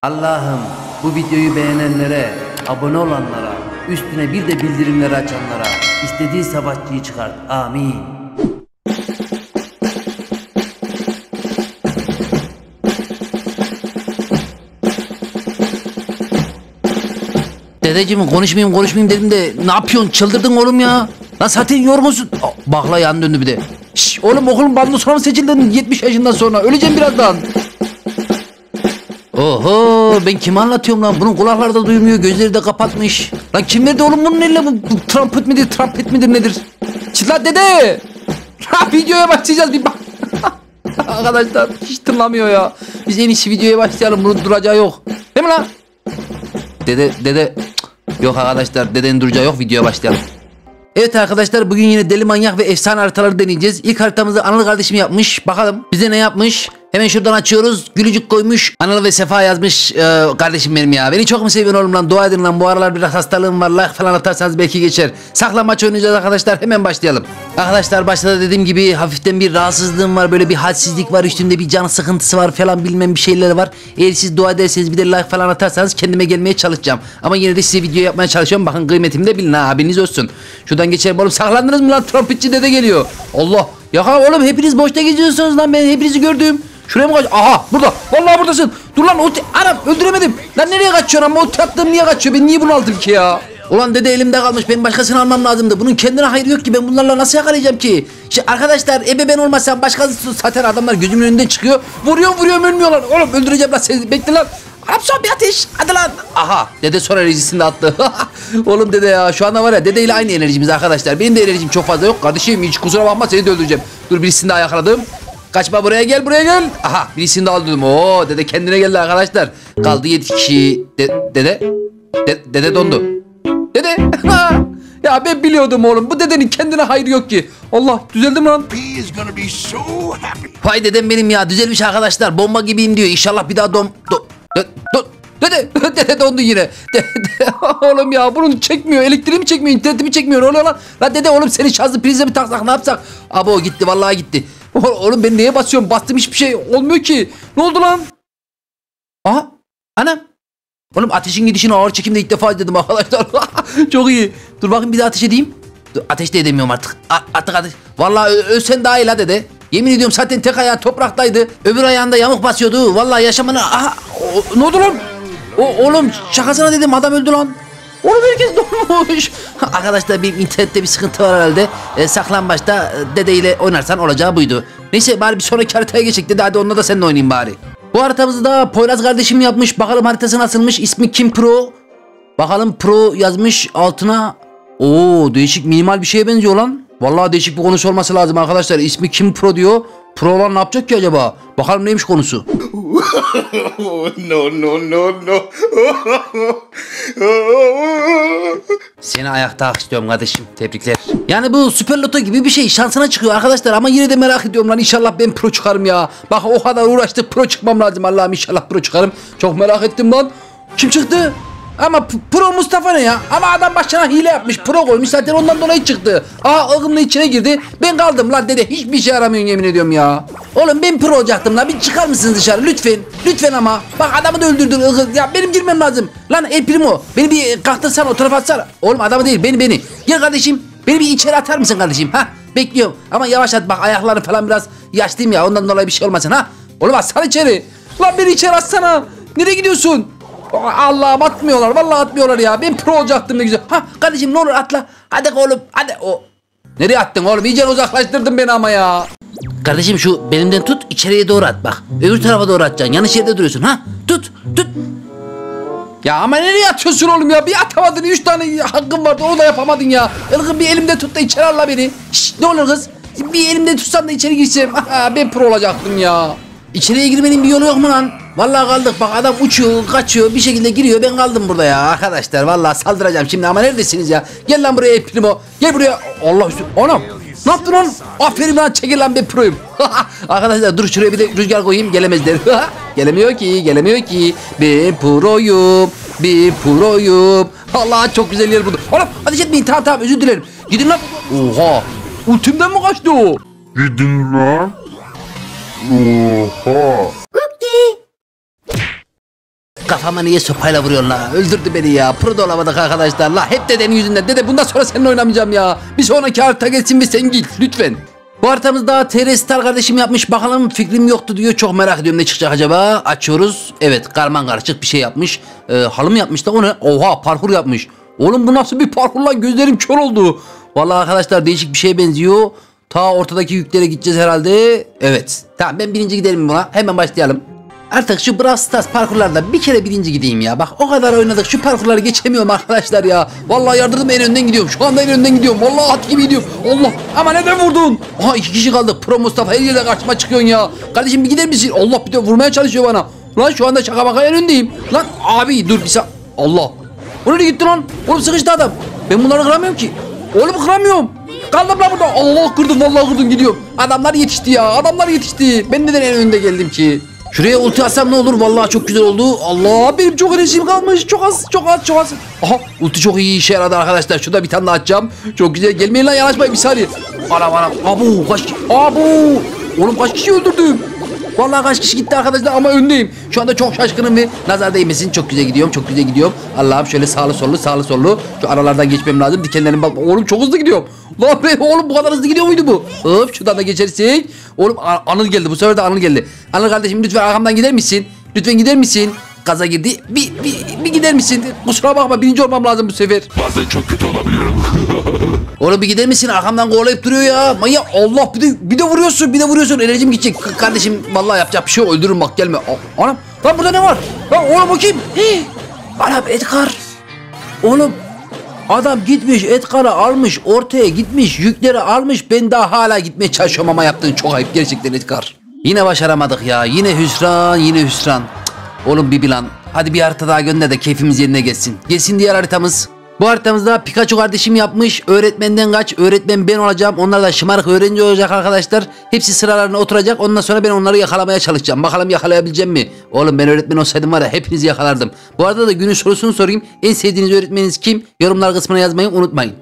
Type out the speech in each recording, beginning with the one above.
Allah'ım bu videoyu beğenenlere, abone olanlara, üstüne bir de bildirimleri açanlara istediği savaşçıyı çıkart. Amin. Dedeciğim konuşmayayım dedim de ne yapıyorsun, çıldırdın oğlum ya. Lan zaten yorgunsun. Bakla yan döndü bir de. Şşş oğlum, okulun bandosuna mı seçildin 70 yaşından sonra? Öleceğim birazdan. Oho, ben kime anlatıyorum lan? Bunun kulakları da duymuyor, gözleri de kapatmış. Lan kim verdi oğlum bunun eline bu trampet midir nedir? Çıt lan dede. Ha, videoya başlayacağız bir bak. Arkadaşlar hiç tınlamıyor ya. Biz en iyisi videoya başlayalım, bunun duracağı yok. Değil mi lan? Dede. Yok arkadaşlar, dedenin duracağı yok, videoya başlayalım. Evet arkadaşlar, bugün yine deli manyak ve efsane haritaları deneyeceğiz. İlk haritamızı Anıl kardeşim yapmış. Bakalım bize ne yapmış? Hemen şuradan açıyoruz. Gülücük koymuş. Anıl ve Sefa yazmış. Kardeşim benim ya. Beni çok mu seviyorsun oğlum lan? Dua edin lan. Bu aralar biraz hastalığım var. Like falan atarsanız belki geçer. Saklambaç oynayacağız arkadaşlar. Hemen başlayalım. Arkadaşlar başta da dediğim gibi hafiften bir rahatsızlığım var. Böyle bir halsizlik var. Üstümde bir can sıkıntısı var falan, bilmem bir şeyler var. Eğer siz dua ederseniz bir de like falan atarsanız kendime gelmeye çalışacağım. Ama yine de size video yapmaya çalışıyorum. Bakın kıymetimi de bilin ha. Haberiniz olsun. Şuradan geçelim oğlum. Saklandınız mı lan? Trompetçi dede geliyor. Allah. Ya oğlum hepiniz boşta geziyorsunuz lan. Ben hepinizi gördüm. Şuraya mı kaç? Aha burada. Vallahi buradasın. Dur lan anam, öldüremedim. Lan nereye kaçıyorsun ama ulti attığım niye kaçıyor? Ben niye bunu aldım ki ya? Ulan dede elimde kalmış. Benim başkasını almam lazımdı. Bunun kendine hayrı yok ki. Ben bunlarla nasıl yakalayacağım ki? İşte arkadaşlar ben olmasam başkası zaten, adamlar gözümün önünden çıkıyor. Vuruyorum ölmüyorlar. Oğlum öldüreceğim lan seni. Bekle lan. Son bir ateş. Hadi lan. Aha, dede son enerjisini de attı. Oğlum dede ya, şu anda var ya, dedeyle aynı enerjimiz arkadaşlar. Benim de enerjim çok fazla yok. Kardeşim hiç kusura bakma, seni de öldüreceğim. Dur, birisini daha yakaladım. Kaçma, buraya gel. Aha, birisini de aldım. Oo, dede kendine geldi arkadaşlar. Kaldı 7 kişi. Dede dondu. Dede. Ya ben biliyordum oğlum. Bu dedenin kendine hayrı yok ki. Allah, düzeldim lan. Vay dedem benim ya, düzelmiş arkadaşlar. Bomba gibiyim diyor. İnşallah bir daha Dede dondu yine. Oğlum ya, bunun çekmiyor. Elektriği mi çekmiyor? İnterneti mi çekmiyor? Oluyor lan. Lan dede oğlum, senin şarjlı prize mi taksak, ne yapsak? Abo gitti, vallahi gitti. Oğlum ben neye basıyorum? Bastım, hiçbir şey olmuyor ki. Ne oldu lan? Aha, anam. Oğlum ateşin gidişini ağır çekimde ilk defa izledim arkadaşlar. Çok iyi. Dur bakayım, bir daha ateş edeyim. Dur, ateş de edemiyorum artık. Artık ateş. Vallahi ölsen daha iyi la dede. Yemin ediyorum zaten tek ayağı topraktaydı. Öbür ayağında yamuk basıyordu. Vallahi yaşamını... Aha, ne oldu lan? Oğlum şakasına dedim, adam öldü lan. Oğlum herkes donmuş. Arkadaşlar benim internette bir sıkıntı var herhalde. Saklambaçta dedeyle oynarsan olacağı buydu. Neyse bari bir sonraki haritaya geçecek dede, hadi onunla da seninle oynayayım bari. Bu haritamızı da Poyraz kardeşim yapmış. Bakalım haritası nasılmış. İsmi Kim Pro. Bakalım Pro yazmış altına. Oo, değişik minimal bir şeye benziyor lan. Vallahi değişik bir konusu olması lazım arkadaşlar. İsmi Kim Pro diyor. Pro olan ne yapacak ki acaba? Bakalım neymiş konusu. No. Seni ayakta alkışlıyorum kardeşim. Tebrikler. Yani bu süper loto gibi bir şey. Şansına çıkıyor arkadaşlar. Ama yine de merak ediyorum lan. İnşallah ben pro çıkarım ya. Bak o kadar uğraştık, pro çıkmam lazım. Allah'ım inşallah pro çıkarım. Çok merak ettim lan. Kim çıktı? Ama Pro Mustafa ne ya? Ama adam başına hile yapmış. Pro koymuş zaten, ondan dolayı çıktı. Aha, ılgımla içine girdi. Ben kaldım lan dede. Hiçbir şey yaramıyorsun yemin ediyorum ya. Oğlum ben pro olacaktım lan. Bir çıkar mısınız dışarı lütfen? Lütfen ama. Bak adamı da öldürdün ılgım. Ya benim girmem lazım. Lan El Primo. Beni bir kalktırsana, o tarafa atsana. Oğlum adamı değil, beni. Gel kardeşim. Beni bir içeri atar mısın kardeşim? Ha? Bekliyorum. Ama yavaş at bak, ayakları falan biraz yaşlıyım ya. Ondan dolayı bir şey olmasın ha. Oğlum atsana içeri. Lan beni içeri atsana. Nereye gidiyorsun? Allah'ım atmıyorlar, vallahi atmıyorlar ya. Ben pro olacaktım ne güzel. Ha kardeşim ne olur atla. Hadi oğlum hadi. Nereye attın oğlum? İyice uzaklaştırdın beni ama ya. Kardeşim şu belimden tut, içeriye doğru at bak. Öbür tarafa doğru atacaksın. Yanlış yerde duruyorsun ha. Tut. Ya ama nereye atıyorsun oğlum ya? Bir atamadın, 3 tane hakkın vardı, onu da yapamadın ya. Ilgın bir elimde tut da içeri al la beni. Şşt, ne olur kız? Bir elimde tutsan da içeri girsem. Ben pro olacaktım ya. İçeriye girmenin bir yolu yok mu lan? Vallahi kaldık bak, adam uçuyor kaçıyor bir şekilde giriyor, ben kaldım burada ya. Arkadaşlar vallahi saldıracağım şimdi ama neredesiniz ya? Gel lan buraya Primo, gel buraya. Allah üstü, anam ne yaptın lan? Aferin lan, çekil lan, ben proyum. Arkadaşlar dur, şuraya bir de rüzgar koyayım, gelemezler. gelemiyor ki ben proyum. Allah çok güzel yer buldu. Oğlum ateş etmeyin, tamam özür dilerim. Gidin lan. Oha, ultimden mi kaçtı o? Gidin lan. Oha. Kafama niye sopayla vuruyorsun la? Öldürdü beni ya. Pro da olamadık arkadaşlar la. Hep dedenin yüzünden. Dede bundan sonra seninle oynamayacağım ya. Bir sonraki harita geçsin ve sen git lütfen. Bu haritamızda TR Star kardeşim yapmış. Bakalım, fikrim yoktu diyor. Çok merak ediyorum ne çıkacak acaba. Açıyoruz. Evet, karman karışık bir şey yapmış. Halı mı yapmış da o ne? Oha, parkur yapmış. Oğlum bu nasıl bir parkur lan? Gözlerim kör oldu. Vallahi arkadaşlar değişik bir şeye benziyor. Ta ortadaki yüklere gideceğiz herhalde. Evet. Tamam, ben birinci gidelim buna. Hemen başlayalım. Artık şu Brawl Stars parkurlarda bir kere birinci gideyim ya. Bak o kadar oynadık, şu parkurları geçemiyorum arkadaşlar ya. Vallahi yardırdım, en önden gidiyorum. Şu anda en önden gidiyorum. Vallahi at gibi gidiyorum. Allah, ama neden vurdun? Aha, 2 kişi kaldık. Pro Mustafa her yerde karşıma çıkıyorsun ya. Kardeşim bir gider misin? Allah, bir de vurmaya çalışıyor bana. Lan şu anda şaka baka en öndeyim. Lan abi dur bir saniye. Allah. O nereye gitti lan? Oğlum sıkıştı adam. Ben bunları kıramıyorum ki. Oğlum kıramıyorum. Kaldım lan burada. Allah, kırdım vallahi, kırdım, gidiyorum. Adamlar yetişti ya. Adamlar yetişti. Ben neden en önde geldim ki? Şuraya ulti atsam ne olur? Vallahi çok güzel oldu. Allah, benim çok enerjim kalmış. Çok az, çok az, çok az. Aha, ulti çok iyi işe yaradı arkadaşlar. Şurada bir tane daha atacağım. Çok güzel. Gelmeyin lan, yanaşmayın bir saniye. Anam anam. Abu kaç kişi? Abu. Oğlum kaç kişi öldürdüm? Vallahi kaç kişi gitti arkadaşlar ama öndeyim. Şu anda çok şaşkınım ve nazar değmesin. Çok güzel gidiyorum, çok güzel gidiyorum. Allah'ım şöyle sağlı sollu, sağlı sollu. Şu aralardan geçmem lazım. Dikenlerin bak. Oğlum çok hızlı gidiyorum. Lan be oğlum, bu kadar hızlı gidiyor muydu bu? Hop, şuradan da geçersek. Oğlum Anıl geldi, bu sefer de Anıl geldi. Anıl kardeşim lütfen arkamdan gider misin? Lütfen gider misin? Gaza girdi. Bir gider misin? Kusura bakma, birinci olmam lazım bu sefer. Bazen çok kötü olabiliyorum. Oğlum bir gider misin? Arkamdan kovalayıp duruyor ya. Manyak. Allah, bir de vuruyorsun, bir de vuruyorsun. Enerjim gidecek. Kardeşim vallahi yapacak bir şey yok. Öldürürüm bak, gelme. Anam. Lan burada ne var? Lan oğlum o kim? Anam, Edgar. Oğlum adam gitmiş, Edgar'ı almış, ortaya gitmiş, yükleri almış. Ben daha hala gitmeye çalışıyorum ama yaptığın çok ayıp gerçekten Edgar. Yine başaramadık ya. Yine hüsran, yine hüsran. Cık. Oğlum bir plan. Hadi bir harita daha gönder de keyfimiz yerine gelsin. Gelsin diğer haritamız. Bu haritamızda Pikachu kardeşim yapmış. Öğretmenden kaç, öğretmen ben olacağım. Onlar da şımarık öğrenci olacak arkadaşlar. Hepsi sıralarına oturacak. Ondan sonra ben onları yakalamaya çalışacağım. Bakalım yakalayabileceğim mi? Oğlum ben öğretmen olsaydım var ya, hepinizi yakalardım. Bu arada da günün sorusunu sorayım. En sevdiğiniz öğretmeniniz kim? Yorumlar kısmına yazmayı unutmayın.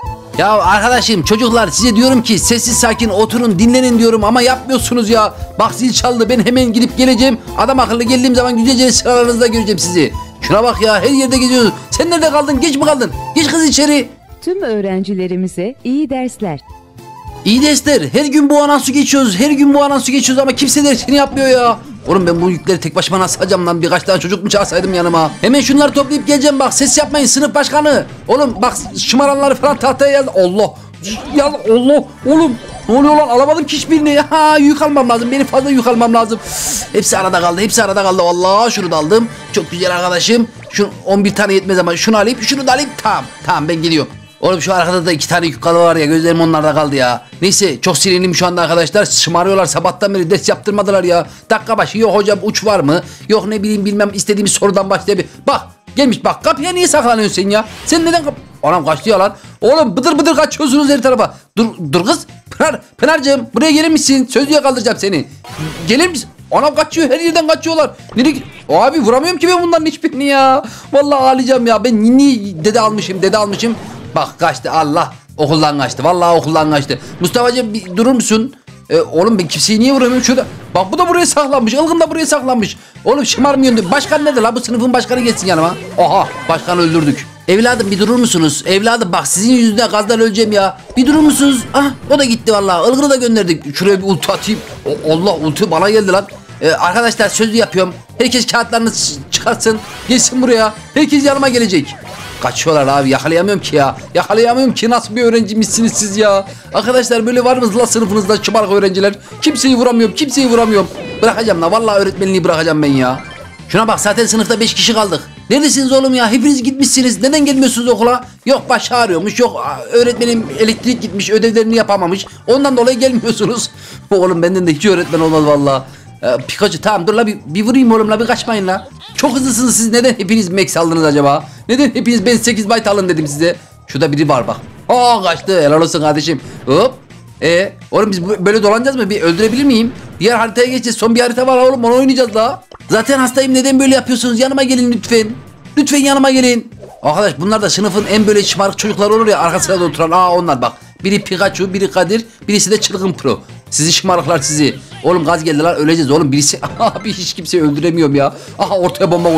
Ya arkadaşım, çocuklar, size diyorum ki sessiz sakin oturun, dinlenin diyorum ama yapmıyorsunuz ya. Bak zil çaldı, ben hemen gidip geleceğim. Adam akıllı geldiğim zaman güzelce sıralarınızda göreceğim sizi. Şuna bak ya, her yerde geziyoruz. Sen nerede kaldın? Geç mi kaldın? Geç kız içeri. Tüm öğrencilerimize iyi dersler. İyi dersler. Her gün bu anonsu geçiyoruz. Her gün bu anonsu geçiyoruz ama kimse dersini yapmıyor ya. Oğlum ben bu yükleri tek başıma nasıl alacağım lan? Birkaç tane çocuk mu çağırsaydım yanıma? Hemen şunları toplayıp geleceğim bak. Ses yapmayın sınıf başkanı. Oğlum bak, şımaranları falan tahtaya yaz. Allah. Ya Allah. Oğlum. Ne oluyor lan? Alamadım ki hiçbirini. Ha, yük almam lazım. Benim fazla yük almam lazım. Hepsi arada kaldı. Hepsi arada kaldı. Vallahi şunu da aldım. Çok güzel arkadaşım. Şu 11 tane yetmez ama şunu alayım. Şunu da alayım. Tamam. Tamam, ben gidiyorum. Oğlum şu arkada da 2 tane yük kalı var ya, gözlerim onlarda kaldı ya. Neyse, çok sinirliyim şu anda arkadaşlar. Şımarıyorlar, sabahtan beri ders yaptırmadılar ya. Dakika başı yok hocam uç var mı? Yok ne bileyim bilmem, istediğimiz sorudan başlayabilir. Bak gelmiş bak, kapıya niye saklanıyorsun sen ya? Sen neden Anam kaçtı ya lan. Oğlum bıdır bıdır kaçıyorsunuz her tarafa. Dur kız. Pınar'cığım buraya gelir misin? Sözlüğe kaldıracağım seni. Gelir misin? Anam kaçıyor, her yerden kaçıyorlar. Nereye? Abi vuramıyorum ki ben bunların hiçbirini ya. Vallahi ağlayacağım ya. Ben niye dede almışım. Bak kaçtı, Allah. Okuldan kaçtı. Vallahi okuldan kaçtı. Mustafa'cığım bir durur musun? Oğlum ben kimseyi niye vuramıyorum şurada? Bak bu da buraya saklanmış. Ilgın da buraya saklanmış. Oğlum şımarmıyorsun. Başkan nedir la? Bu sınıfın başkanı geçsin yanıma. Oha, başkanı öldürdük. Evladım bir durur musunuz? Evladım bak, sizin yüzünden gazdan öleceğim ya. Bir durur musunuz? Ah, o da gitti vallahi. Ilgın'ı da gönderdik. Şuraya bir ulti atayım. Allah, ulti bana geldi lan. Arkadaşlar sözlü yapıyorum. Herkes kağıtlarını çıkarsın. Gelsin buraya. Herkes yanıma gelecek. Kaçıyorlar abi, yakalayamıyorum ki ya. Yakalayamıyorum ki, nasıl bir öğrencimizsiniz siz ya. Arkadaşlar böyle var mı la sınıfınızda şımarık öğrenciler? Kimseyi vuramıyorum. Bırakacağım la, vallahi öğretmenliği bırakacağım ben ya. Şuna bak, zaten sınıfta 5 kişi kaldık. Neredesiniz oğlum ya? Hepiniz gitmişsiniz. Neden gelmiyorsunuz okula? Yok baş ağrıyormuş. Yok öğretmenim elektrik gitmiş. Ödevlerini yapamamış. Ondan dolayı gelmiyorsunuz. Oğlum benden de hiç öğretmen olmaz vallahi. Pikachu tamam dur la, bir vurayım oğlum la, bir kaçmayın la. Çok hızlısınız siz. Neden hepiniz max aldınız acaba? Neden hepiniz ben 8 byte alın dedim size. Şurada biri var bak. Kaçtı. Helal olsun kardeşim. Hop. Oğlum biz böyle dolanacağız mı? Bir öldürebilir miyim? Diğer haritaya geçeceğiz. Son bir harita var oğlum, onu oynayacağız daha. Zaten hastayım, neden böyle yapıyorsunuz? Yanıma gelin lütfen. Lütfen yanıma gelin. Arkadaş bunlar da sınıfın en böyle şımarık çocuklar olur ya, arka sırada oturan. Onlar bak. Biri Pikachu, biri Kadir, birisi de çılgın pro. Sizi şımarıklar sizi. Oğlum gaz geldi lan, öleceğiz oğlum birisi. Abi hiç kimseyi öldüremiyorum ya. Aha ortaya bomba koydum.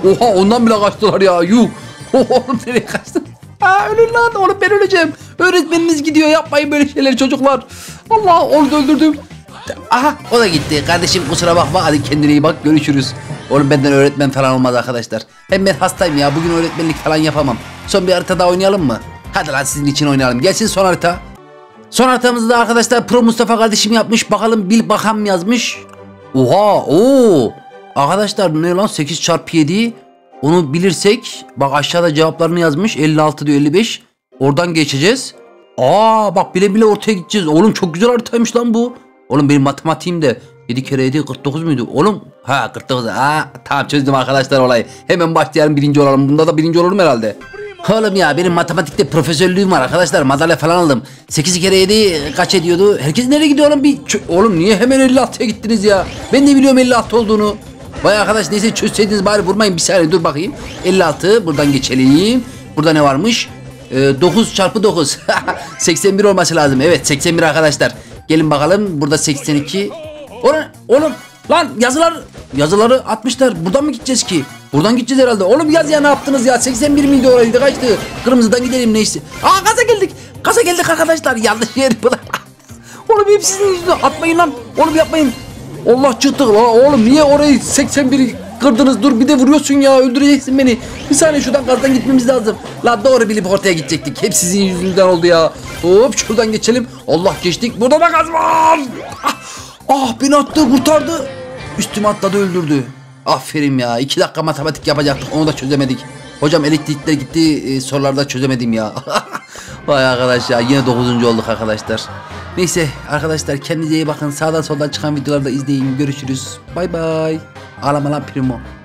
Oha ondan bile kaçtılar ya. Yuh. Oğlum nereye kaçtın? Aa, ölün lan oğlum, ben öleceğim. Öğretmeniniz gidiyor, yapmayın böyle şeyler çocuklar. Allah, onu da öldürdüm. Aha, o da gitti. Kardeşim kusura bakma, hadi kendine iyi bak, görüşürüz. Oğlum benden öğretmen falan olmaz arkadaşlar. Hem ben hastayım ya, bugün öğretmenlik falan yapamam. Son bir harita daha oynayalım mı? Hadi lan sizin için oynayalım. Gelsin son harita. Son haritamızda da arkadaşlar Pro Mustafa kardeşim yapmış. Bakalım Bil Bakan yazmış. Oha, oo. Arkadaşlar ne lan, 8 çarpı 7. Onu bilirsek bak aşağıda cevaplarını yazmış. 56 diyor, 55. Oradan geçeceğiz. Aa bak, bile bile ortaya gideceğiz. Oğlum çok güzel haritaymış lan bu. Oğlum benim matematiğim de 7 kere 7 49 muydu? Oğlum ha 49. Ha tamam, çözdüm arkadaşlar olayı. Hemen başlayalım, birinci olalım. Bunda da birinci olurum herhalde. Oğlum ya, benim matematikte profesörlüğüm var arkadaşlar. Madalya falan aldım. 8 kere 7 kaç ediyordu? Herkes nereye gidiyor oğlum? Oğlum niye hemen 56'ya gittiniz ya? Ben de biliyorum 56 olduğunu. Vay arkadaş, neyse çözseydiniz bari, vurmayın bir saniye, dur bakayım. 56, buradan geçelim. Burada ne varmış? 9 çarpı 9. 81 olması lazım. Evet 81 arkadaşlar. Gelin bakalım, burada 82. Oğlum lan, yazıları atmışlar. Buradan mı gideceğiz ki? Buradan gideceğiz herhalde. Oğlum yaz ya, ne yaptınız ya? 81 miydi oraydı, kaçtı? Kırmızıdan gidelim neyse. Aa gaza geldik arkadaşlar. Yanlış yer bu da. Oğlum hep sizin yüzünüzden, atmayın lan. Oğlum yapmayın. Allah, çıktık la oğlum, niye orayı 81'i kırdınız? Dur bir de vuruyorsun ya, öldüreceksin beni. Bir saniye, şuradan gazdan gitmemiz lazım. La doğru bilip ortaya gidecektik. Hep sizin yüzünüzden oldu ya. Hop şuradan geçelim. Allah, geçtik. Burada da gaz var. Beni attı, kurtardı. Üstüme atladı, öldürdü. Aferin ya. 2 dakika matematik yapacaktık, onu da çözemedik. Hocam elektrikler gitti, sorularda çözemedim ya. Vay arkadaş ya, yine 9. olduk arkadaşlar. Neyse arkadaşlar, kendinize iyi bakın. Sağdan soldan çıkan videoları da izleyin. Görüşürüz. Bay bay. Ağlama lan primo.